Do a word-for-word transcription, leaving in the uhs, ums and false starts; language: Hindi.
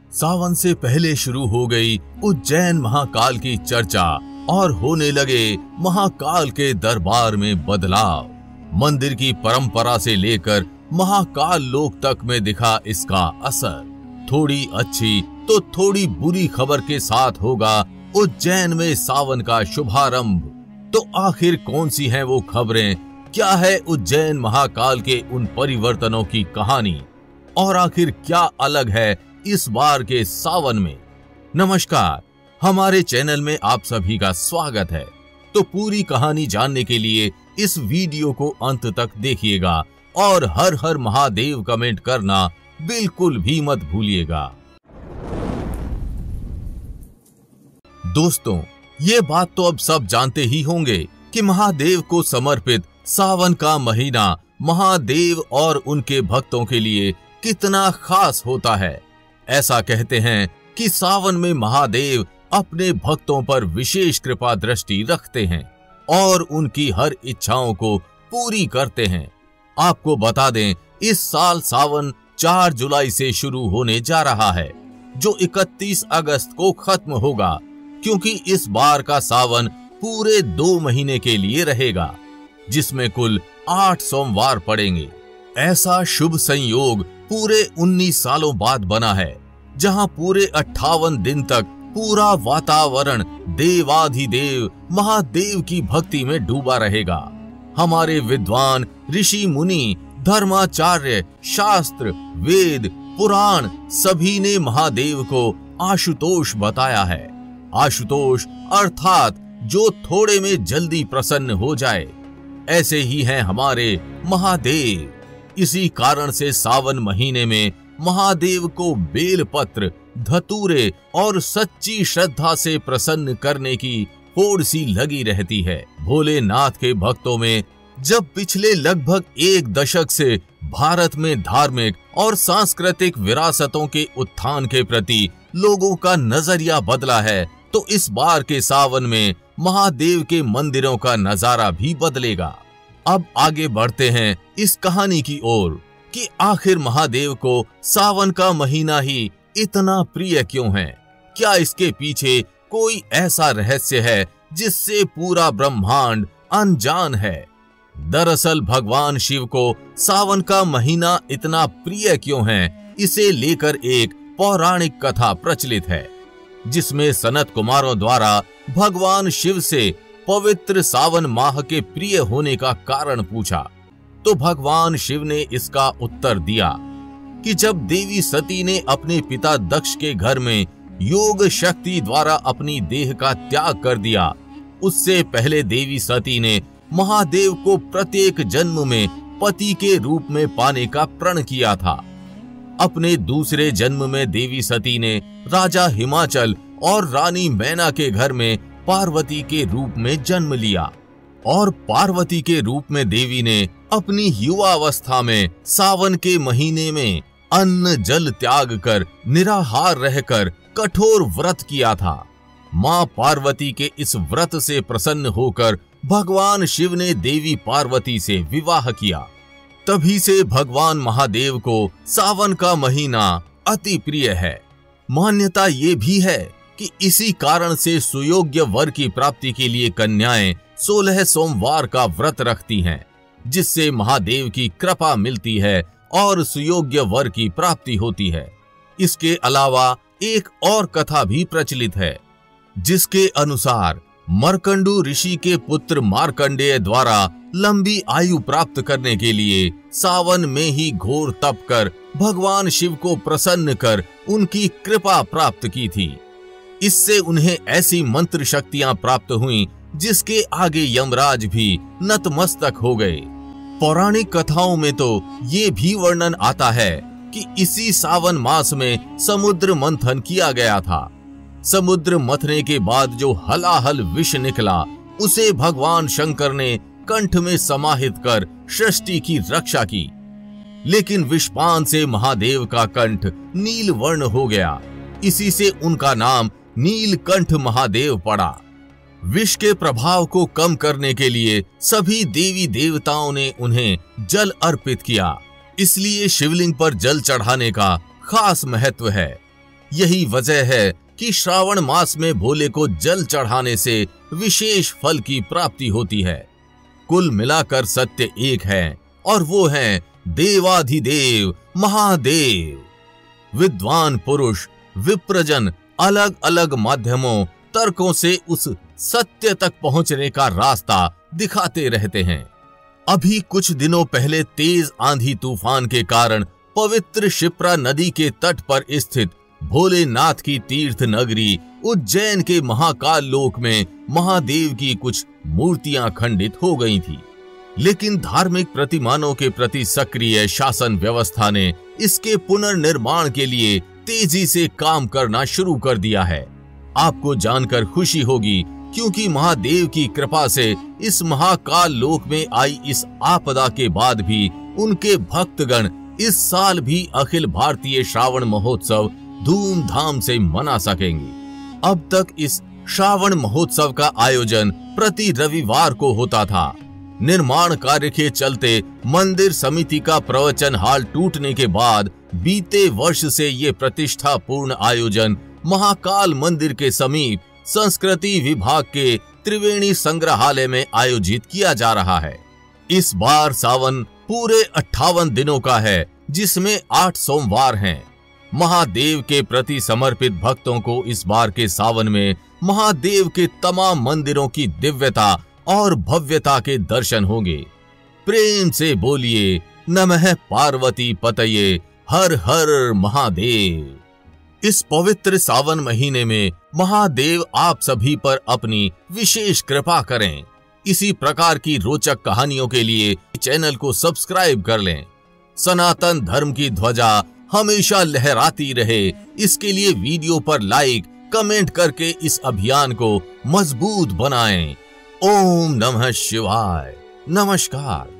सावन से पहले शुरू हो गई उज्जैन महाकाल की चर्चा और होने लगे महाकाल के दरबार में बदलाव। मंदिर की परंपरा से लेकर महाकाल लोक तक में दिखा इसका असर। थोड़ी अच्छी तो थोड़ी बुरी खबर के साथ होगा उज्जैन में सावन का शुभारंभ। तो आखिर कौन सी हैं वो खबरें, क्या है उज्जैन महाकाल के उन परिवर्तनों की कहानी और आखिर क्या अलग है इस बार के सावन में। नमस्कार, हमारे चैनल में आप सभी का स्वागत है। तो पूरी कहानी जानने के लिए इस वीडियो को अंत तक देखिएगा और हर हर महादेव कमेंट करना बिल्कुल भी मत भूलिएगा। दोस्तों, ये बात तो अब सब जानते ही होंगे कि महादेव को समर्पित सावन का महीना महादेव और उनके भक्तों के लिए कितना खास होता है। ऐसा कहते हैं कि सावन में महादेव अपने भक्तों पर विशेष कृपा दृष्टि रखते हैं और उनकी हर इच्छाओं को पूरी करते हैं। आपको बता दें, इस साल सावन चार जुलाई से शुरू होने जा रहा है, जो इकतीस अगस्त को खत्म होगा, क्योंकि इस बार का सावन पूरे दो महीने के लिए रहेगा, जिसमें कुल आठ सोमवार पड़ेंगे। ऐसा शुभ संयोग पूरे उन्नीस सालों बाद बना है, जहां पूरे अट्ठावन दिन तक पूरा वातावरण देवाधिदेव महादेव की भक्ति में डूबा रहेगा। हमारे विद्वान, ऋषि मुनि, धर्माचार्य, शास्त्र, वेद, पुराण सभी ने महादेव को आशुतोष बताया है। आशुतोष अर्थात जो थोड़े में जल्दी प्रसन्न हो जाए। ऐसे ही हैं हमारे महादेव। इसी कारण से सावन महीने में महादेव को बेलपत्र, धतूरे और सच्ची श्रद्धा से प्रसन्न करने की होड़ सी लगी रहती है। भोलेनाथ के भक्तों में जब पिछले लगभग एक दशक से भारत में धार्मिक और सांस्कृतिक विरासतों के उत्थान के प्रति लोगों का नजरिया बदला है, तो इस बार के सावन में महादेव के मंदिरों का नजारा भी बदलेगा। अब आगे बढ़ते हैं इस कहानी की ओर कि आखिर महादेव को सावन का महीना ही इतना प्रिय क्यों है। क्या इसके पीछे कोई ऐसा रहस्य है जिससे पूरा ब्रह्मांड अनजान है। दरअसल भगवान शिव को सावन का महीना इतना प्रिय क्यों है, इसे लेकर एक पौराणिक कथा प्रचलित है, जिसमें सनत कुमारों द्वारा भगवान शिव से पवित्र सावन माह के प्रिय होने का कारण पूछा, तो भगवान शिव ने इसका उत्तर दिया कि जब देवी सती ने अपने पिता दक्ष के घर में योग शक्ति द्वारा अपनी देह का त्याग कर दिया, उससे पहले देवी सती ने महादेव को प्रत्येक जन्म में पति के रूप में पाने का प्रण किया था। अपने दूसरे जन्म में देवी सती ने राजा हिमाचल और रानी मैना के घर में पार्वती के रूप में जन्म लिया और पार्वती के रूप में देवी ने अपनी युवावस्था में सावन के महीने में अन्न जल त्याग कर निराहार रहकर कठोर व्रत किया था। मां पार्वती के इस व्रत से प्रसन्न होकर भगवान शिव ने देवी पार्वती से विवाह किया। तभी से भगवान महादेव को सावन का महीना अति प्रिय है। मान्यता ये भी है कि इसी कारण से सुयोग्य वर की प्राप्ति के लिए कन्याएं सोलह सोमवार का व्रत रखती हैं, जिससे महादेव की कृपा मिलती है और सुयोग्य वर की प्राप्ति होती है। इसके अलावा एक और कथा भी प्रचलित है, जिसके अनुसार मर्कंडू ऋषि के पुत्र मार्कंडेय द्वारा लंबी आयु प्राप्त करने के लिए सावन में ही घोर तप कर भगवान शिव को प्रसन्न कर उनकी कृपा प्राप्त की थी। इससे उन्हें ऐसी मंत्र शक्तियां प्राप्त हुईं, जिसके आगे यमराज भी नतमस्तक हो गए। पौराणिक कथाओं में तो ये भी वर्णन आता है कि इसी सावन मास में समुद्र मंथन किया गया था। समुद्र मंथने के बाद जो हलाहल विष निकला, उसे भगवान शंकर ने कंठ में समाहित कर सृष्टि की रक्षा की। लेकिन विषपान से महादेव का कंठ नील वर्ण हो गया, इसी से उनका नाम नीलकंठ महादेव पड़ा। विष के प्रभाव को कम करने के लिए सभी देवी देवताओं ने उन्हें जल अर्पित किया, इसलिए शिवलिंग पर जल चढ़ाने का खास महत्व है। यही वजह है कि श्रावण मास में भोले को जल चढ़ाने से विशेष फल की प्राप्ति होती है। कुल मिलाकर सत्य एक है और वो है देवाधिदेव महादेव। विद्वान पुरुष विप्रजन अलग अलग माध्यमों तर्कों से उस सत्य तक पहुंचने का रास्ता दिखाते रहते हैं। अभी कुछ दिनों पहले तेज आंधी तूफान के कारण पवित्र शिप्रा नदी के तट पर स्थित भोलेनाथ की तीर्थ नगरी उज्जैन के महाकाल लोक में महादेव की कुछ मूर्तियां खंडित हो गई थी, लेकिन धार्मिक प्रतिमानों के प्रति सक्रिय शासन व्यवस्था ने इसके पुनर्निर्माण के लिए तेजी से काम करना शुरू कर दिया है। आपको जानकर खुशी होगी क्योंकि महादेव की कृपा से इस महाकाल लोक में आई इस आपदा के बाद भी उनके भक्तगण इस साल भी अखिल भारतीय श्रावण महोत्सव धूमधाम से मना सकेंगे। अब तक इस श्रावण महोत्सव का आयोजन प्रति रविवार को होता था। निर्माण कार्य के चलते मंदिर समिति का प्रवचन हाल टूटने के बाद बीते वर्ष से ये प्रतिष्ठापूर्ण आयोजन महाकाल मंदिर के समीप संस्कृति विभाग के त्रिवेणी संग्रहालय में आयोजित किया जा रहा है। इस बार सावन पूरे अट्ठावन दिनों का है, जिसमें आठ सोमवार हैं। महादेव के प्रति समर्पित भक्तों को इस बार के सावन में महादेव के तमाम मंदिरों की दिव्यता और भव्यता के दर्शन होंगे। प्रेम से बोलिए नमः पार्वती पतये हर हर महादेव। इस पवित्र सावन महीने में महादेव आप सभी पर अपनी विशेष कृपा करें। इसी प्रकार की रोचक कहानियों के लिए चैनल को सब्सक्राइब कर लें। सनातन धर्म की ध्वजा हमेशा लहराती रहे, इसके लिए वीडियो पर लाइक कमेंट करके इस अभियान को मजबूत बनाएं। ओम नमः शिवाय। नमस्कार।